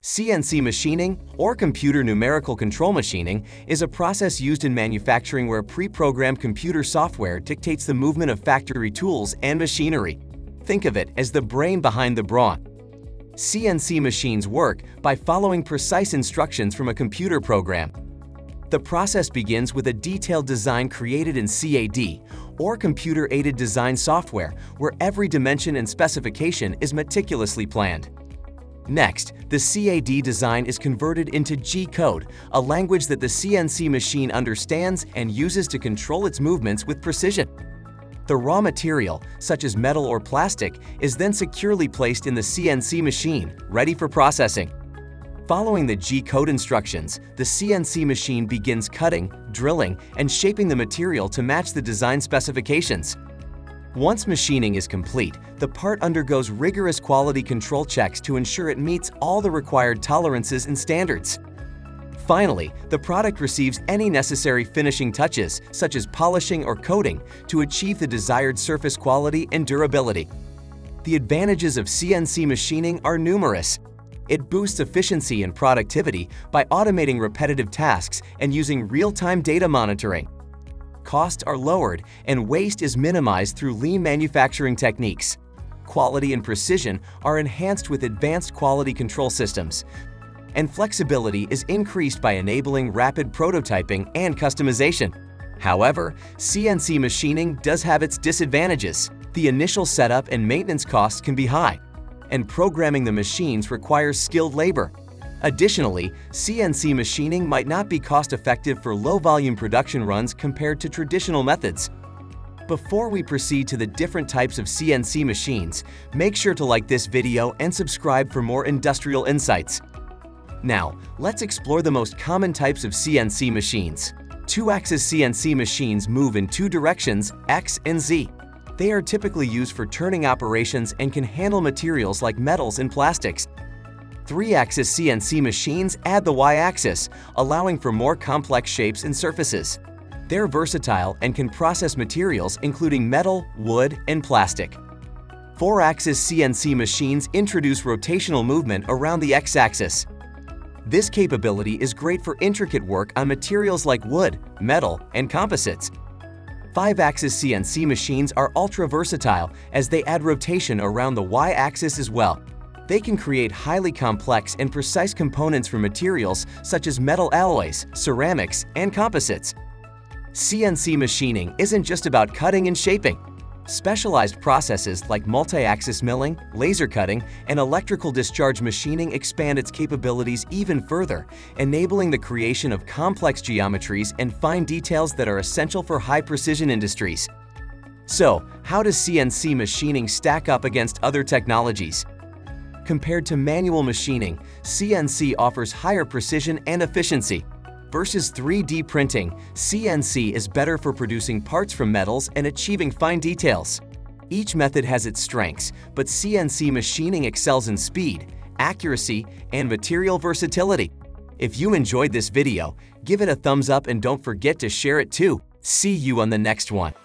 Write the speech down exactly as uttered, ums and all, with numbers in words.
C N C machining, or computer numerical control machining, is a process used in manufacturing where pre-programmed computer software dictates the movement of factory tools and machinery. Think of it as the brain behind the brawn. C N C machines work by following precise instructions from a computer program. The process begins with a detailed design created in C A D, or computer-aided design software, where every dimension and specification is meticulously planned. Next, the C A D design is converted into G code, a language that the C N C machine understands and uses to control its movements with precision. The raw material, such as metal or plastic, is then securely placed in the C N C machine, ready for processing. Following the G code instructions, the C N C machine begins cutting, drilling, and shaping the material to match the design specifications. Once machining is complete, the part undergoes rigorous quality control checks to ensure it meets all the required tolerances and standards. Finally, the product receives any necessary finishing touches, such as polishing or coating, to achieve the desired surface quality and durability. The advantages of C N C machining are numerous. It boosts efficiency and productivity by automating repetitive tasks and using real-time data monitoring. Costs are lowered and waste is minimized through lean manufacturing techniques. Quality and precision are enhanced with advanced quality control systems. And flexibility is increased by enabling rapid prototyping and customization. However, C N C machining does have its disadvantages. The initial setup and maintenance costs can be high, and programming the machines requires skilled labor. Additionally, C N C machining might not be cost-effective for low-volume production runs compared to traditional methods. Before we proceed to the different types of C N C machines, make sure to like this video and subscribe for more industrial insights. Now, let's explore the most common types of C N C machines. Two-axis C N C machines move in two directions, X and Z. They are typically used for turning operations and can handle materials like metals and plastics. Three-axis C N C machines add the Y-axis, allowing for more complex shapes and surfaces. They're versatile and can process materials including metal, wood, and plastic. Four-axis C N C machines introduce rotational movement around the X-axis. This capability is great for intricate work on materials like wood, metal, and composites. Five-axis C N C machines are ultra-versatile as they add rotation around the Y-axis as well. They can create highly complex and precise components from materials such as metal alloys, ceramics, and composites. C N C machining isn't just about cutting and shaping. Specialized processes like multi-axis milling, laser cutting, and electrical discharge machining expand its capabilities even further, enabling the creation of complex geometries and fine details that are essential for high-precision industries. So, how does C N C machining stack up against other technologies? Compared to manual machining, C N C offers higher precision and efficiency. Versus three D printing, C N C is better for producing parts from metals and achieving fine details. Each method has its strengths, but C N C machining excels in speed, accuracy, and material versatility. If you enjoyed this video, give it a thumbs up and don't forget to share it too. See you on the next one.